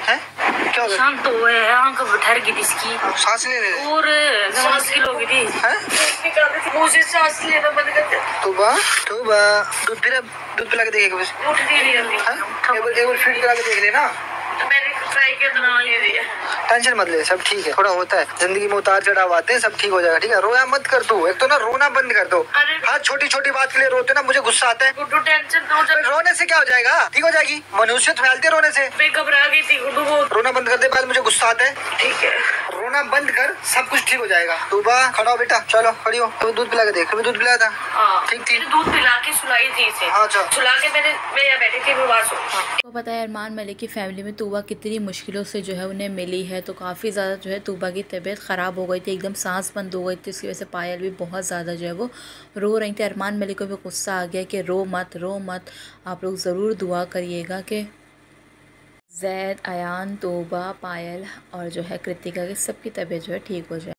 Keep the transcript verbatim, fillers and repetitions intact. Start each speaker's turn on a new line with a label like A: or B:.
A: है क्या हो गया?
B: शांत हो गए आंख ठहर गई थी इसकी,
A: सांस ले रहे
B: और मुश्किल हो गई थी।
A: हैं
B: मुझे सांस लेना बंद कर दिया।
A: तोबा तोबा दूध पिला, दूध पिला के देखेगा बस।
B: उठ नहीं रही अभी।
A: हैं? एक बार एक बार फीड करा के देख लेना।
B: तो मैंने ट्राई किया तो नहीं रही है।
A: टेंशन मत ले, सब ठीक है। थोड़ा होता है जिंदगी में, उतार चढ़ाव आते हैं, सब ठीक हो जाएगा। ठीक है, रोया मत कर तू। एक तो ना रोना बंद कर दो।
B: अरे
A: हाँ, छोटी छोटी बात के लिए रोते ना, मुझे गुस्सा आता है।
B: गुड्डू टेंशन तो
A: तो रोने से क्या हो जाएगा? ठीक हो जाएगी। मनुष्य तो फैलते रोने से।
B: मैं घबरा गई थी गुड्डू को।
A: रोना बंद कर दे, पहले मुझे गुस्सा आता है।
B: ठीक है,
A: रोना बंद कर, सब कुछ ठीक हो जाएगा। तोबा खड़ा हो बेटा, चलो खड़ी हो। तो दूध पिला के देख, दूध पिलाया था?
B: हाँ
A: ठीक थी।
B: दूध पिला के सुलाई थी इसे।
A: हाँ, अच्छा।
B: सुला के मैंने मैं यहाँ बैठी थी बात सुन।
C: तो पता है अरमान मलिक की फैमिली में तूबा कितनी मुश्किलों से जो है उन्हें मिली है। तो काफ़ी ज़्यादा जो है तूबा की तबीयत ख़राब हो गई थी, एकदम सांस बंद हो गई थी। उसकी वजह से पायल भी बहुत ज़्यादा जो है वो रो रही थी। अरमान मलिक को भी गुस्सा आ गया कि रो मत रो मत, आप लोग ज़रूर दुआ करिएगा कि जैद, अयान, तोबा, पायल और जो है कृतिका की सबकी तबीयत जो है ठीक हो जाए।